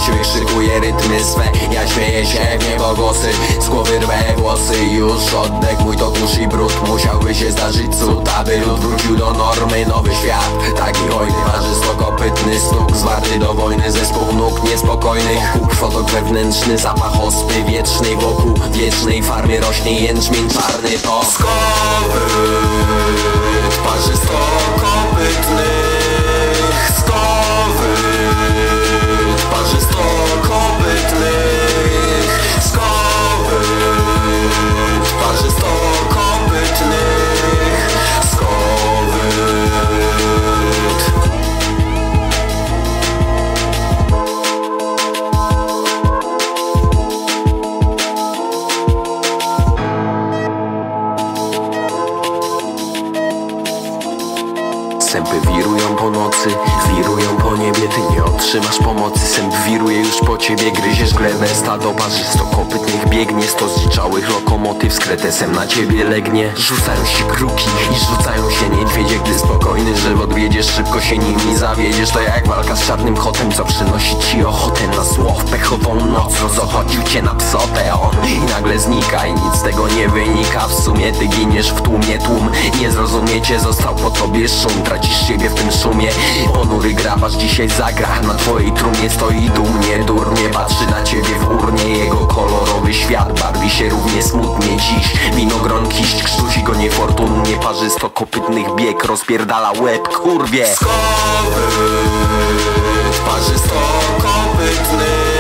Człowiek szykuje rytmy swe, ja śmieję się w niebogłosy. Z głowy rwę włosy, już oddech mój to kurz i brud. Musiałby się zdarzyć cud, aby lud wrócił do normy. Nowy świat, taki hojny, warzystokopytny stóg, zwarty do wojny zespół nóg niespokojnych. Huk, fotok wewnętrzny, zapach ospy wiecznej. Wokół wiecznej farmy rośnie jęczmień czarny. To skowyt parzystokopytnych, skowyt parzystokopytnych, skowyt parzystokopytnych, skowyt. Sępy wirują po nocy, wirują po niebie. Ty nie otrzymasz pomocy, sęp wiruje już po ciebie. Gryziesz glebę, stado parzystokopytnych biegnie. 100 zdziczałych lokomotyw z kretesem na ciebie legnie. Rzucają się kruki i rzucają się niedźwiedzie. Gdy spokojny żywot wiedziesz, szybko się nimi zawiedziesz. To jak walka z czarnym kotem, co przynosi ci ochotę na zło. W pechową noc rozochodził cię na psotę on i nagle znika i nic z tego nie wynika. W sumie ty giniesz w tłumie, tłum nie zrozumiecie. Został po tobie szum, tracisz siebie w tym szumie. Ponury grabarz dzisiaj zagra, na twojej trumnie stoi dumnie. Durnie patrzy na ciebie w urnie. Jego kolorowy świat barwi się równie smutnie dziś. Winogron kiść krztusi go niefortunnie. Parzystokopytnych bieg rozpierdala łeb, kurwie. Skowyt parzystokopytnych.